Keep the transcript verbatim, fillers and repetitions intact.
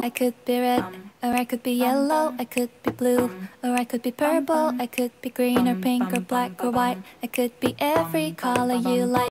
I could be red, or I could be yellow, I could be blue, or I could be purple, I could be green or pink or black or white. I could be every color you like.